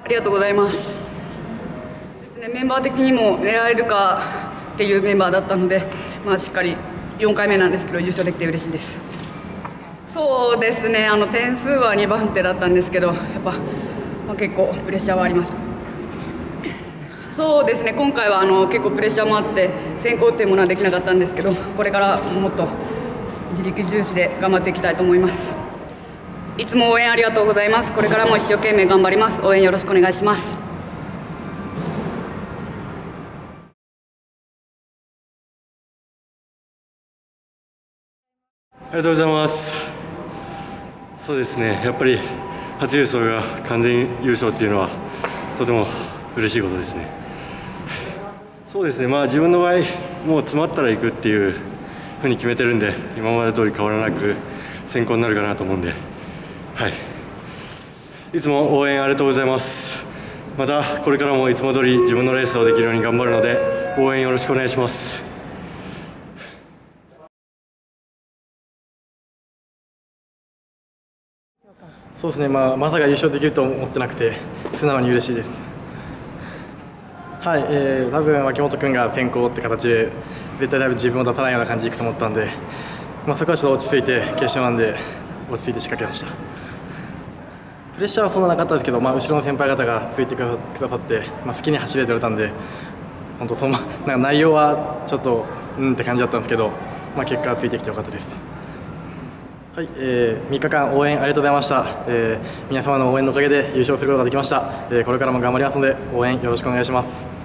ありがとうございますですね。メンバー的にも狙えるかっていうメンバーだったので、しっかり4回目なんですけど優勝できて嬉しいです。そうですね、点数は2番手だったんですけど、やっぱ、結構プレッシャーはありました。そうですね、今回は結構プレッシャーもあって先行っていうものはできなかったんですけど、これからもっと自力重視で頑張っていきたいと思います。いつも応援ありがとうございます。これからも一生懸命頑張ります。応援よろしくお願いします。 ありがとうございます。そうですね、やっぱり初優勝が完全優勝っていうのはとても嬉しいことですね。そうですね、自分の場合もう詰まったら行くっていうふうに決めてるんで、今まで通り変わらなく先行になるかなと思うんで、はい、いつも応援ありがとうございます。またこれからもいつも通り自分のレースをできるように頑張るので応援よろしくお願いします。 そうですね、まさか優勝できると思ってなくて素直に嬉しいです。はい、多分脇本君が先行って形で絶対自分を出さないような感じでいくと思ったんで、そこはちょっと落ち着いて決勝なんで落ち着いて仕掛けました。プレッシャーはそんななかったですけど、後ろの先輩方がついてくださって、好きに走れてれたんで、本当なんか内容はちょっとって感じだったんですけど、結果はついてきてよかったです。はい、3日間応援ありがとうございました。皆様の応援のおかげで優勝することができました。これからも頑張りますので応援よろしくお願いします。